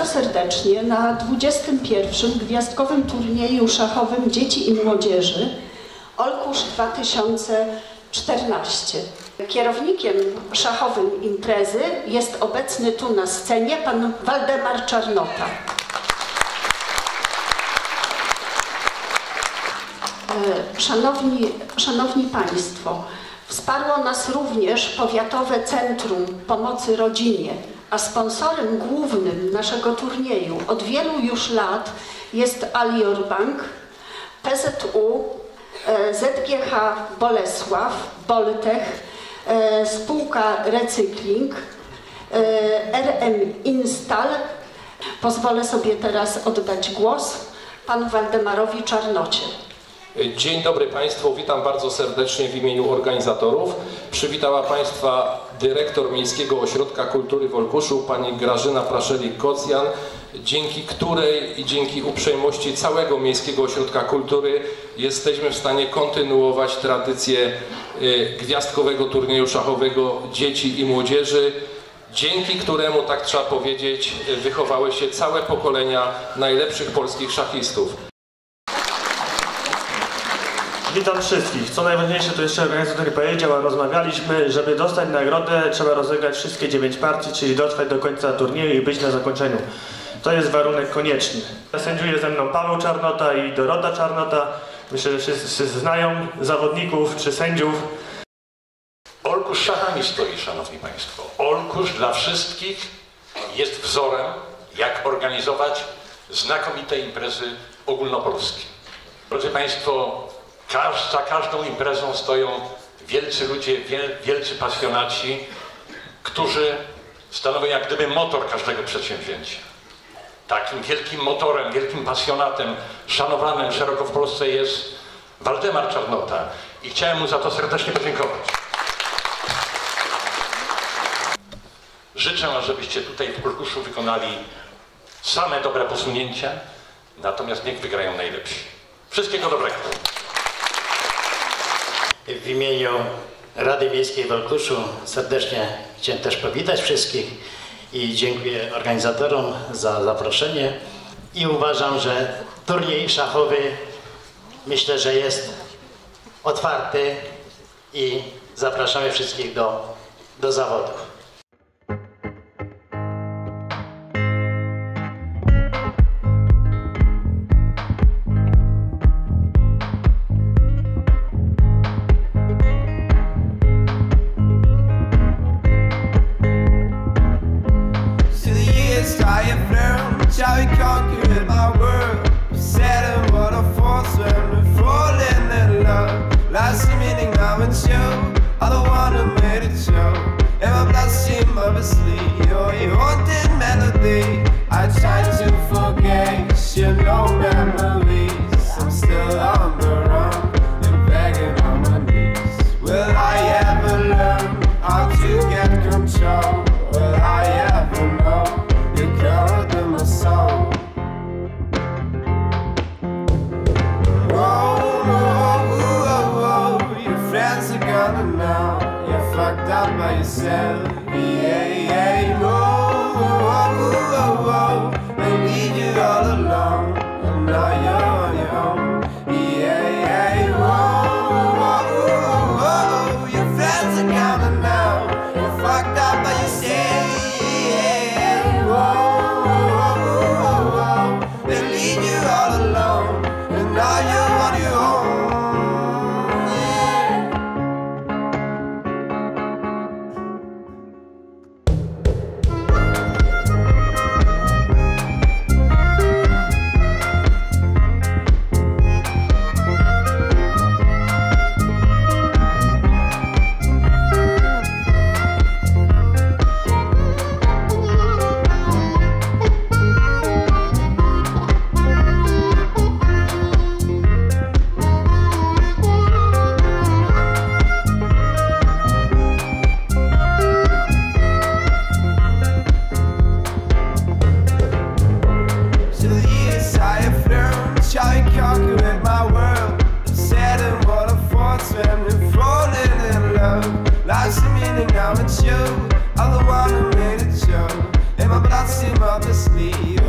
bardzo serdecznie na 21. Gwiazdkowym turnieju szachowym dzieci i młodzieży Olkusz 2014. Kierownikiem szachowym imprezy jest obecny tu na scenie pan Waldemar Czarnota. Szanowni Państwo, wsparło nas również Powiatowe Centrum Pomocy Rodzinie, a sponsorem głównym naszego turnieju od wielu już lat jest Alior Bank, PZU, ZGH Bolesław, Boltech, spółka Recykling, RM Instal. Pozwolę sobie teraz oddać głos panu Waldemarowi Czarnocie. Dzień dobry Państwu, witam bardzo serdecznie w imieniu organizatorów. Przywitała Państwa dyrektor Miejskiego Ośrodka Kultury w Olkuszu, pani Grażyna Praszelik-Kocjan, dzięki której i dzięki uprzejmości całego Miejskiego Ośrodka Kultury jesteśmy w stanie kontynuować tradycję gwiazdkowego turnieju szachowego dzieci i młodzieży, dzięki któremu, tak trzeba powiedzieć, wychowały się całe pokolenia najlepszych polskich szachistów. Witam wszystkich. Co najważniejsze, to jeszcze organizator powiedział, a rozmawialiśmy, żeby dostać nagrodę, trzeba rozegrać wszystkie 9 partii, czyli dotrwać do końca turnieju i być na zakończeniu. To jest warunek konieczny. Sędziuje ze mną Paweł Czarnota i Dorota Czarnota. Myślę, że wszyscy znają zawodników czy sędziów. Olkusz szachami stoi, szanowni państwo. Olkusz dla wszystkich jest wzorem, jak organizować znakomite imprezy ogólnopolskie. Drodzy państwo, za każdą imprezą stoją wielcy ludzie, wielcy pasjonaci, którzy stanowią jak gdyby motor każdego przedsięwzięcia. Takim wielkim motorem, wielkim pasjonatem, szanowanym szeroko w Polsce jest Waldemar Czarnota i chciałem mu za to serdecznie podziękować. Życzę, żebyście tutaj w Olkuszu wykonali same dobre posunięcia, natomiast niech wygrają najlepsi. Wszystkiego dobrego. W imieniu Rady Miejskiej w Olkuszu serdecznie chciałem też powitać wszystkich i dziękuję organizatorom za zaproszenie i uważam, że turniej szachowy myślę, że jest otwarty i zapraszamy wszystkich do zawodów. Shall we conquer my world? Saturn, what a force when we're falling in love. Last meaning now and show, I don't wanna make it show. And my blood seem obviously, you're a haunted melody. I try to forget, you know memories. I'm still on the run and begging on my knees. Will I ever learn how to get control? Will I ever know you colored in my soul? Your friends are gonna know you're fucked up by yourself. They leave you all alone, and now you're on your own. Your friends are gonna know you're fucked up by yourself. They leave you all alone, and now you're on your own. Now it's you, I'm the one who made it show. And my blood seem obviously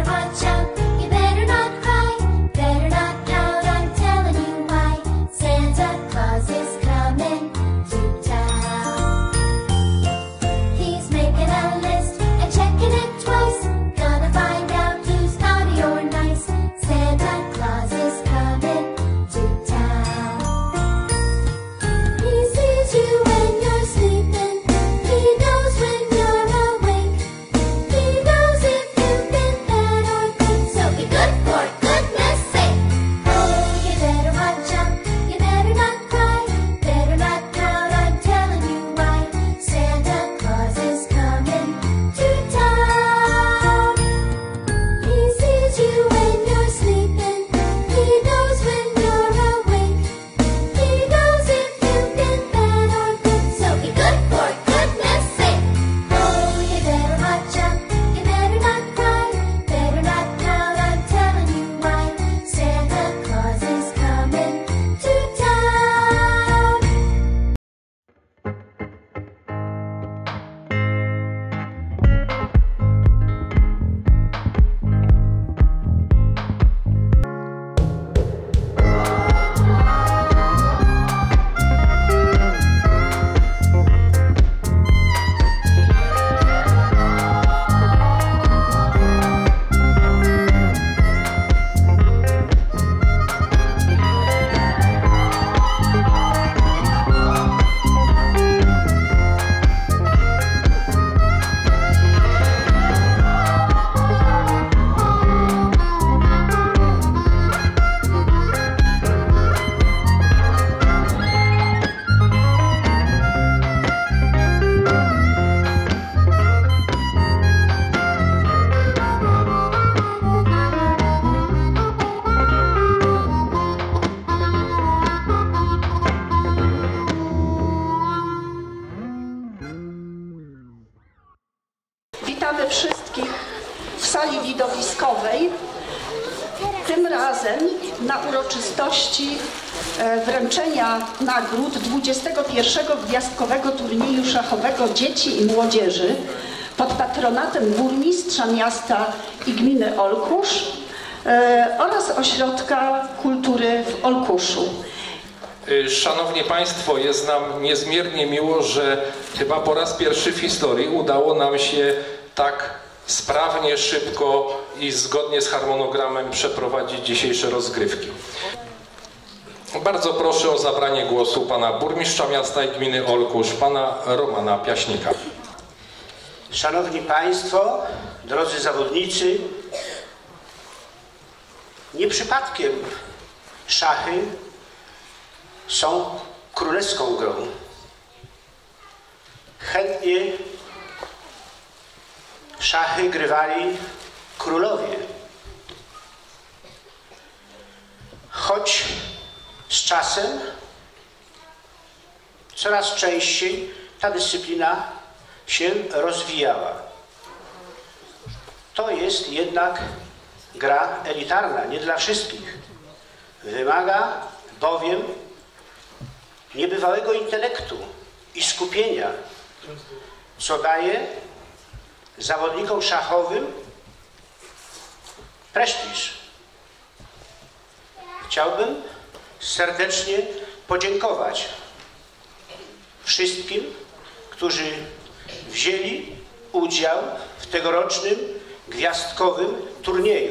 watch out. You better not cry, better not pout. I'm telling you why. Santa Claus is coming to town. He's making a list and checking it twice. Gonna find out who's naughty or nice. Santa Claus is coming to town. He sees you when you're sleeping. He knows when you're awake. He knows if you've been bad or good. So be good for goodness sake. Oh, you better watch out. You better not cry. Better not pout. I'm telling you why. Santa Claus is coming to town. He sees you when you're sleeping. He knows when you're awake. He knows if you've been bad or good. So be good for goodness sake. Oh, you better watch out. You better not cry. Better not pout. I'm telling you why. Santa Claus is coming to town. Witamy wszystkich w sali widowiskowej. Tym razem na uroczystości wręczenia nagród 21. Gwiazdkowego turnieju szachowego dzieci i młodzieży pod patronatem burmistrza miasta i gminy Olkusz oraz Ośrodka Kultury w Olkuszu. Szanowni Państwo, jest nam niezmiernie miło, że chyba po raz pierwszy w historii udało nam się tak sprawnie, szybko i zgodnie z harmonogramem przeprowadzić dzisiejsze rozgrywki. Bardzo proszę o zabranie głosu pana burmistrza miasta i gminy Olkusz, pana Romana Piaśnika. Szanowni Państwo, drodzy zawodnicy, nie przypadkiem szachy są królewską grą. Chętnie szachy grywali królowie. Choć z czasem coraz częściej ta dyscyplina się rozwijała. To jest jednak gra elitarna, nie dla wszystkich. Wymaga bowiem niebywałego intelektu i skupienia, co daje zawodnikom szachowym prestiż. Chciałbym serdecznie podziękować wszystkim, którzy wzięli udział w tegorocznym gwiazdkowym turnieju.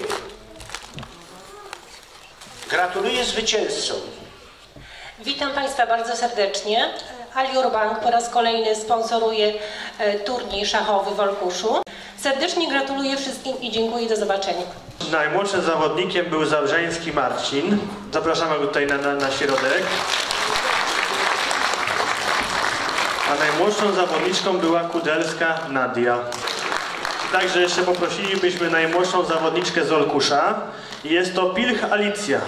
Gratuluję zwycięzcom. Witam Państwa bardzo serdecznie. Alior Bank po raz kolejny sponsoruje turniej szachowy w Olkuszu. Serdecznie gratuluję wszystkim i dziękuję, do zobaczenia. Najmłodszym zawodnikiem był Zabrzeński Marcin. Zapraszamy go tutaj na środek. A najmłodszą zawodniczką była Kudelska Nadia. Także jeszcze poprosilibyśmy najmłodszą zawodniczkę z Olkusza. Jest to Pilch Alicja.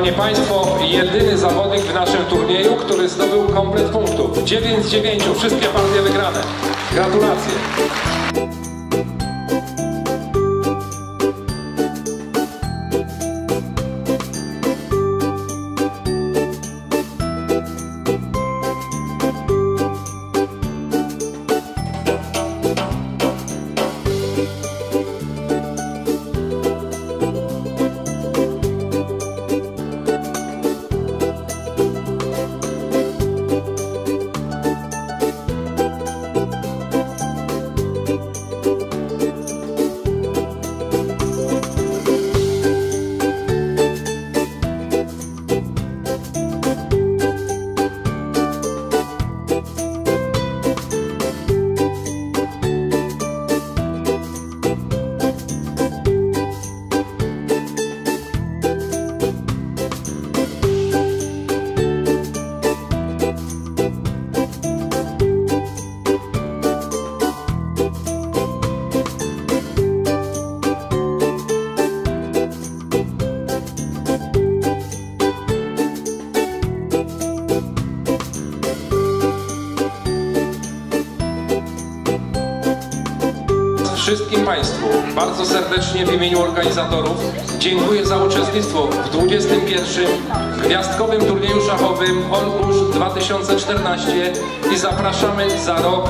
Szanowni Państwo, jedyny zawodnik w naszym turnieju, który zdobył komplet punktów. 9 z 9, wszystkie partie wygrane. Gratulacje. Wszystkim Państwu bardzo serdecznie w imieniu organizatorów dziękuję za uczestnictwo w 21. Gwiazdkowym turnieju szachowym Olkusz 2014 i zapraszamy za rok.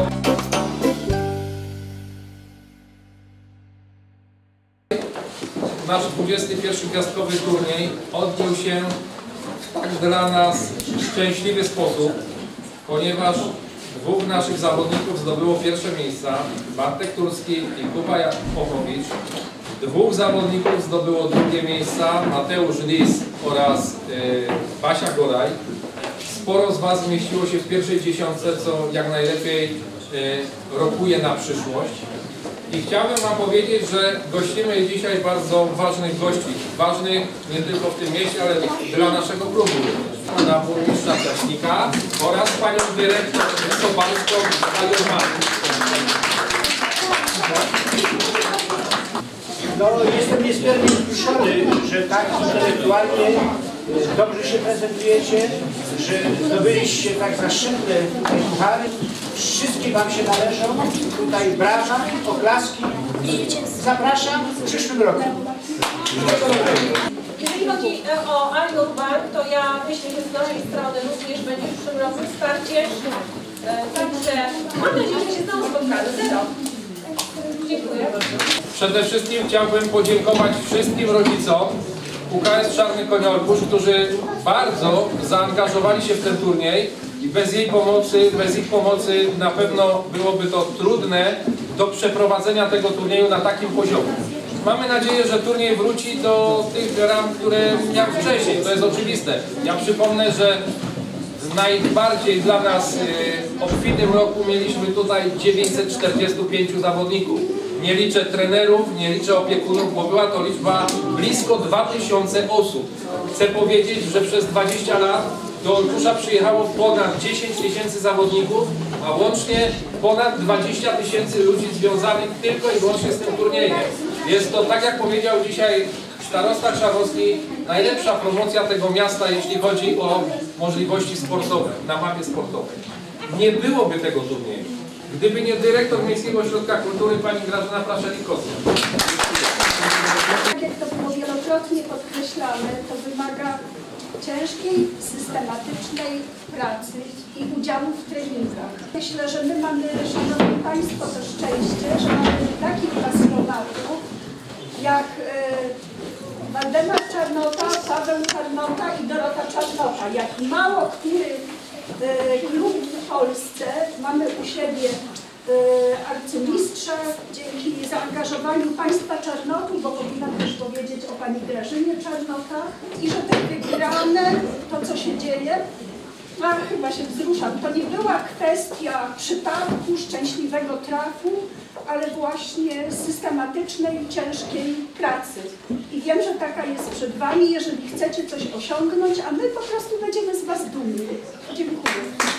Nasz 21. gwiazdkowy turniej odbył się w tak dla nas szczęśliwy sposób, ponieważ dwóch naszych zawodników zdobyło pierwsze miejsca, Bartek Turski i Kuba Pochowicz. Dwóch zawodników zdobyło drugie miejsca, Mateusz Lis oraz Basia Goraj. Sporo z Was zmieściło się w pierwszej dziesiątce, co jak najlepiej rokuje na przyszłość. I chciałbym Wam powiedzieć, że gościmy dzisiaj bardzo ważnych gości. Ważnych nie tylko w tym mieście, ale dla naszego klubu. Pana burmistrza Czaśnika oraz panią dyrektor Sobalską Aliorman. No, jestem niezmiernie wzruszony, że tak intelektualnie dobrze się prezentujecie, że zdobyliście tak zaszczytne puchary. Wszystkie Wam się należą. Tutaj brawa, oklaski i zapraszam w przyszłym roku. Jeżeli chodzi o Aliorban, to ja myślę, że z naszej strony również będzie w przyszłym roku wsparcie. Także mam nadzieję, że się znowu spotkamy. Zero. Dziękuję. Przede wszystkim chciałbym podziękować wszystkim rodzicom UKS Czarny Koń Olkusz, którzy bardzo zaangażowali się w ten turniej i bez ich pomocy na pewno byłoby to trudne do przeprowadzenia tego turnieju na takim poziomie. Mamy nadzieję, że turniej wróci do tych ram, które miał wcześniej, to jest oczywiste. Ja przypomnę, że w najbardziej dla nas obfitym roku mieliśmy tutaj 945 zawodników. Nie liczę trenerów, nie liczę opiekunów, bo była to liczba blisko 2000 osób. Chcę powiedzieć, że przez 20 lat do Olkusza przyjechało ponad 10 000 zawodników, a łącznie ponad 20 000 ludzi związanych tylko i wyłącznie z tym turniejem. Jest to, tak jak powiedział dzisiaj starosta Chrzanowski, najlepsza promocja tego miasta, jeśli chodzi o możliwości sportowe, na mapie sportowej. Nie byłoby tego turnieju, gdyby nie dyrektor Miejskiego Ośrodka Kultury pani Grażyna Praszeli-Kocjan. Tak jak to było wielokrotnie podkreślane, to wymaga ciężkiej, systematycznej pracy i udziału w treningach. Myślę, że my mamy, Szanowni Państwo, to szczęście, że mamy takich pasjonatów jak Waldemar Czarnota, Paweł Czarnota i Dorota Czarnota. Jak mało który klub w Polsce mamy u siebie arcymistrza dzięki zaangażowaniu państwa Czarnotów, bo powinnam też powiedzieć o pani Grażynie Czarnota i że te wygrane, to co się dzieje, chyba się wzruszam, to nie była kwestia przypadku, szczęśliwego trafu, ale właśnie systematycznej, ciężkiej pracy. I wiem, że taka jest przed Wami, jeżeli chcecie coś osiągnąć, a my po prostu będziemy z Was dumni. Dziękuję.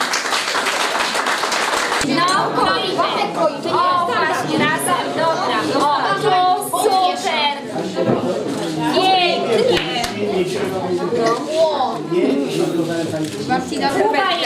No, kończę. O, właśnie, razem, dobra. O, super. Pięknie. Nie, dziękowałem pani. Marcinowy